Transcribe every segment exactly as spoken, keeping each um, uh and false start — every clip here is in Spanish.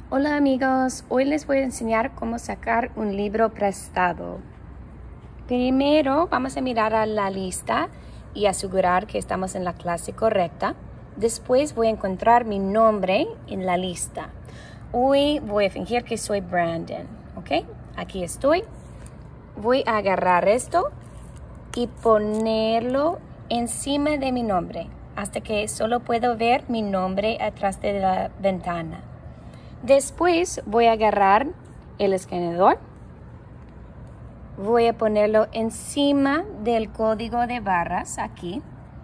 Hola amigos, hoy les voy a enseñar cómo sacar un libro prestado. Primero vamos a mirar a la lista y asegurar que estamos en la clase correcta. Después voy a encontrar mi nombre en la lista. Hoy voy a fingir que soy Brandon, ¿ok? Aquí estoy. Voy a agarrar esto y ponerlo encima de mi nombre hasta que solo puedo ver mi nombre atrás de la ventana. Después voy a agarrar el escaneador, voy a ponerlo encima del código de barras aquí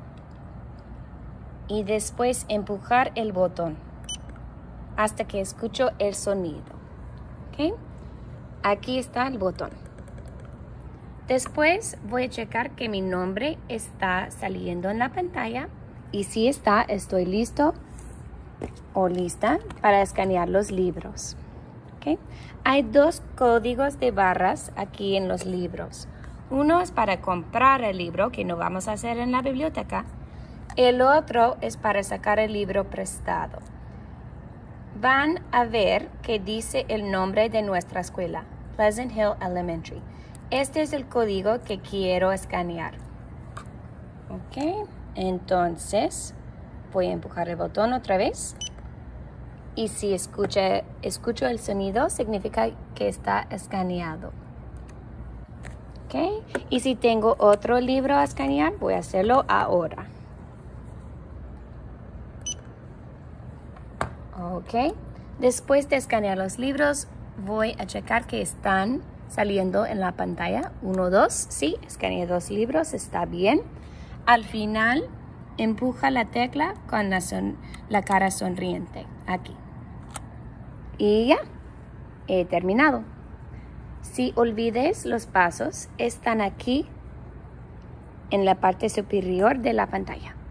y después empujar el botón hasta que escucho el sonido. ¿Okay? Aquí está el botón. Después voy a checar que mi nombre está saliendo en la pantalla y si está, estoy listo o lista para escanear los libros. ¿Okay? Hay dos códigos de barras aquí en los libros. Uno es para comprar el libro, que no vamos a hacer en la biblioteca. El otro es para sacar el libro prestado. Van a ver que dice el nombre de nuestra escuela, Pleasant Hill Elementary. Este es el código que quiero escanear. Ok, entonces voy a empujar el botón otra vez. Y si escucha, escucho el sonido, significa que está escaneado. ¿Okay? Y si tengo otro libro a escanear, voy a hacerlo ahora. Ok. Después de escanear los libros, voy a checar que están saliendo en la pantalla. Uno, dos. Sí, escaneé dos libros. Está bien. Al final, empuja la tecla con la, son, la cara sonriente. Aquí. Y ya, he terminado. Si olvides los pasos, están aquí en la parte superior de la pantalla.